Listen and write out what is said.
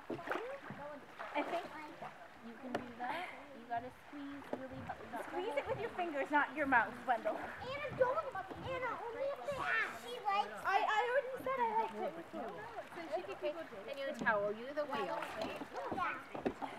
I think you can do that. You gotta squeeze really hard. Squeeze it with your fingers, not your mouth, Wendell. Anna, don't. Anna, only if they ask. She likes it. I already said I liked it. And you're the towel, you're the wheel. Yeah.